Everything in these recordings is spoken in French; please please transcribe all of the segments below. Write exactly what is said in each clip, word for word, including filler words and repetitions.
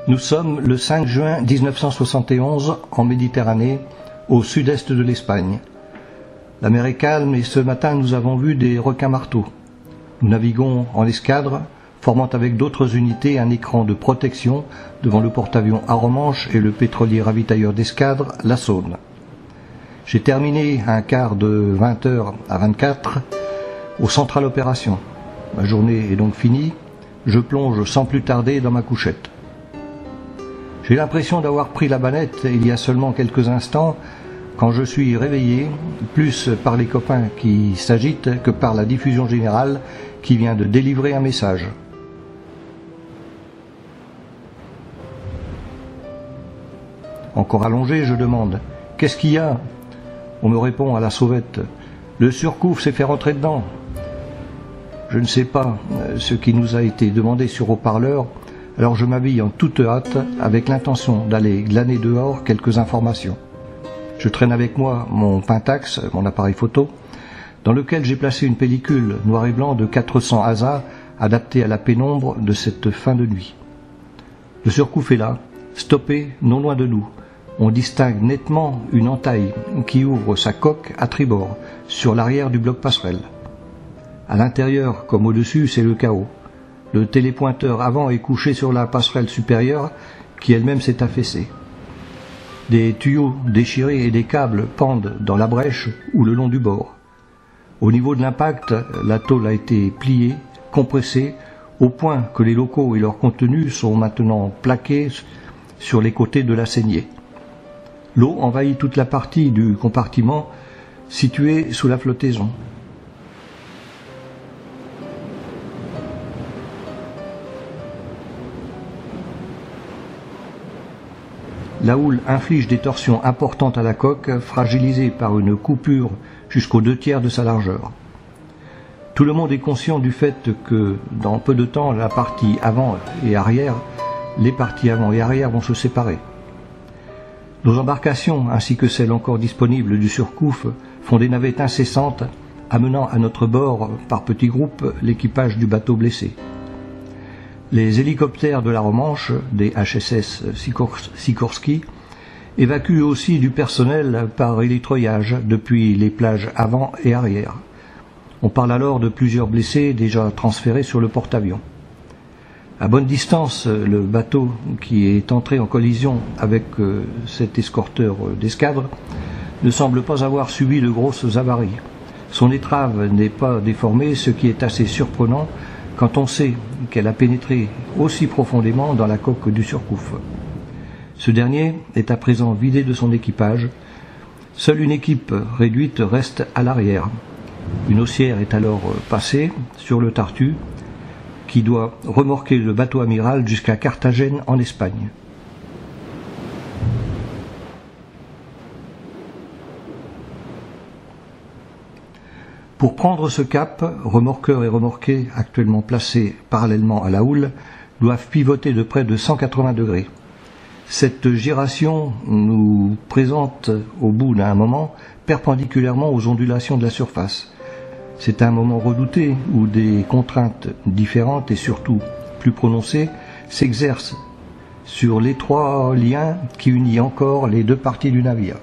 Nous sommes le cinq juin mille neuf cent soixante et onze en Méditerranée, au sud-est de l'Espagne. La mer est calme et ce matin nous avons vu des requins-marteaux. Nous naviguons en escadre, formant avec d'autres unités un écran de protection devant le porte-avions Arromanches et le pétrolier ravitailleur d'escadre, la Saône. J'ai terminé à un quart de vingt heures à vingt-quatre au central opération. Ma journée est donc finie, je plonge sans plus tarder dans ma couchette. J'ai l'impression d'avoir pris la banette il y a seulement quelques instants quand je suis réveillé, plus par les copains qui s'agitent que par la diffusion générale qui vient de délivrer un message. Encore allongé, je demande « Qu'est-ce qu'il y a ?» On me répond à la sauvette « Le Surcouf s'est fait rentrer dedans !» Je ne sais pas ce qui nous a été demandé sur haut-parleur, alors je m'habille en toute hâte avec l'intention d'aller glaner dehors quelques informations. Je traîne avec moi mon Pentax, mon appareil photo, dans lequel j'ai placé une pellicule noir et blanc de quatre cents A S A adaptée à la pénombre de cette fin de nuit. Le Surcouf est là, stoppé non loin de nous. On distingue nettement une entaille qui ouvre sa coque à tribord, sur l'arrière du bloc passerelle. À l'intérieur, comme au-dessus, c'est le chaos. Le télépointeur avant est couché sur la passerelle supérieure, qui elle-même s'est affaissée. Des tuyaux déchirés et des câbles pendent dans la brèche ou le long du bord. Au niveau de l'impact, la tôle a été pliée, compressée, au point que les locaux et leur contenu sont maintenant plaqués sur les côtés de la saignée. L'eau envahit toute la partie du compartiment située sous la flottaison. La houle inflige des torsions importantes à la coque, fragilisée par une coupure jusqu'aux deux tiers de sa largeur. Tout le monde est conscient du fait que, dans peu de temps, la partie avant et arrière, les parties avant et arrière vont se séparer. Nos embarcations, ainsi que celles encore disponibles du Surcouf, font des navettes incessantes, amenant à notre bord, par petits groupes, l'équipage du bateau blessé. Les hélicoptères de la Romanche, des H S S Sikorsky, évacuent aussi du personnel par hélitreuillage depuis les plages avant et arrière. On parle alors de plusieurs blessés déjà transférés sur le porte-avions. À bonne distance, le bateau qui est entré en collision avec euh, cet escorteur d'escadre ne semble pas avoir subi de grosses avaries. Son étrave n'est pas déformée, ce qui est assez surprenant quand on sait qu'elle a pénétré aussi profondément dans la coque du Surcouf. Ce dernier est à présent vidé de son équipage. Seule une équipe réduite reste à l'arrière. Une haussière est alors passée sur le Tartu, qui doit remorquer le bateau amiral jusqu'à Carthagène en Espagne. Pour prendre ce cap, remorqueurs et remorqués actuellement placés parallèlement à la houle doivent pivoter de près de cent quatre-vingts degrés. Cette giration nous présente au bout d'un moment perpendiculairement aux ondulations de la surface. C'est un moment redouté où des contraintes différentes et surtout plus prononcées s'exercent sur l'étroit lien qui unit encore les deux parties du navire.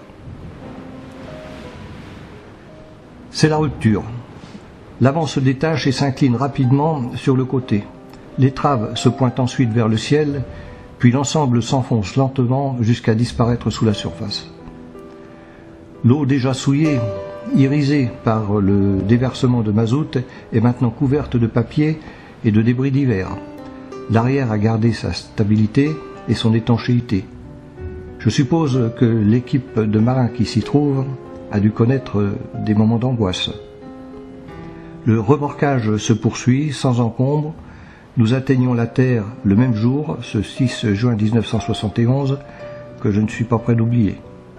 C'est la rupture. L'avant se détache et s'incline rapidement sur le côté. L'étrave se pointe ensuite vers le ciel, puis l'ensemble s'enfonce lentement jusqu'à disparaître sous la surface. L'eau déjà souillée, irisée par le déversement de mazout, est maintenant couverte de papier et de débris divers. L'arrière a gardé sa stabilité et son étanchéité. Je suppose que l'équipe de marins qui s'y trouve a dû connaître des moments d'angoisse. Le remorquage se poursuit sans encombre. Nous atteignons la terre le même jour, ce six juin mille neuf cent soixante et onze, que je ne suis pas prêt d'oublier.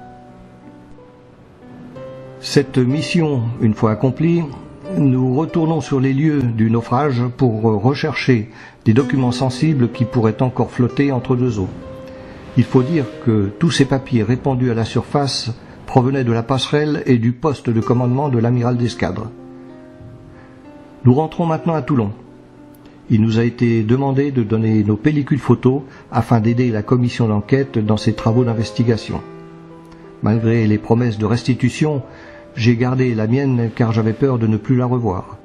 Cette mission, une fois accomplie, nous retournons sur les lieux du naufrage pour rechercher des documents sensibles qui pourraient encore flotter entre deux eaux. Il faut dire que tous ces papiers répandus à la surface provenaient de la passerelle et du poste de commandement de l'amiral d'escadre. Nous rentrons maintenant à Toulon. il nous a été demandé de donner nos pellicules photos afin d'aider la commission d'enquête dans ses travaux d'investigation. Malgré les promesses de restitution, j'ai gardé la mienne car j'avais peur de ne plus la revoir.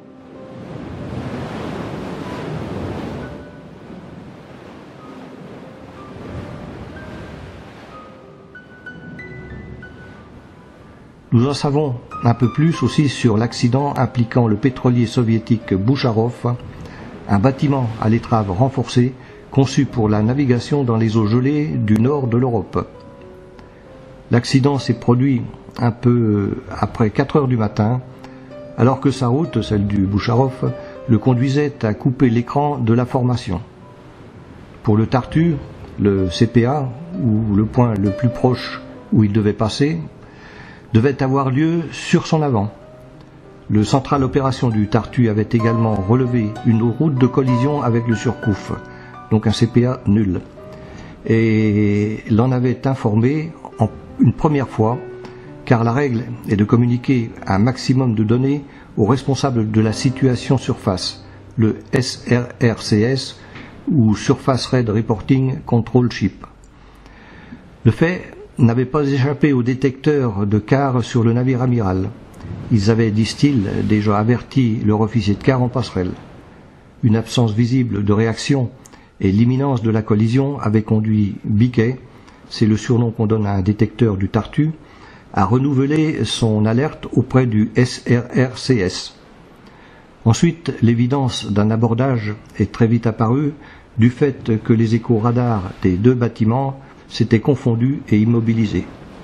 Nous en savons un peu plus aussi sur l'accident impliquant le pétrolier soviétique Boucharov, un bâtiment à l'étrave renforcée conçu pour la navigation dans les eaux gelées du nord de l'Europe. L'accident s'est produit un peu après quatre heures du matin, alors que sa route, celle du Boucharov, le conduisait à couper l'écran de la formation. Pour le Tartu, le C P A, ou le point le plus proche où il devait passer, devait avoir lieu sur son avant. Le central opération du Tartu avait également relevé une route de collision avec le Surcouf, donc un C P A nul, et l'en avait informé en une première fois, car la règle est de communiquer un maximum de données aux responsables de la situation surface, le S R R C S ou Surface Red Reporting Control Ship. Le fait n'avait pas échappé aux détecteurs de quart sur le navire amiral. Ils avaient, disent-ils, déjà averti leur officier de quart en passerelle. Une absence visible de réaction et l'imminence de la collision avaient conduit Biquet, c'est le surnom qu'on donne à un détecteur du Tartu, à renouveler son alerte auprès du S R R C S. Ensuite, l'évidence d'un abordage est très vite apparue du fait que les échos radars des deux bâtiments s'étaient confondus et immobilisés.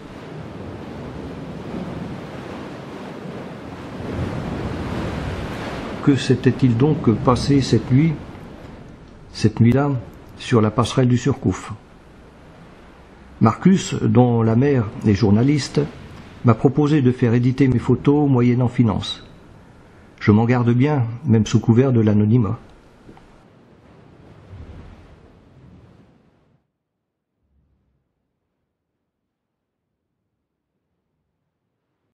Que s'était-il donc passé cette nuit, cette nuit-là, sur la passerelle du Surcouf? Marcus, dont la mère est journaliste, m'a proposé de faire éditer mes photos moyennant finance. Je m'en garde bien, même sous couvert de l'anonymat.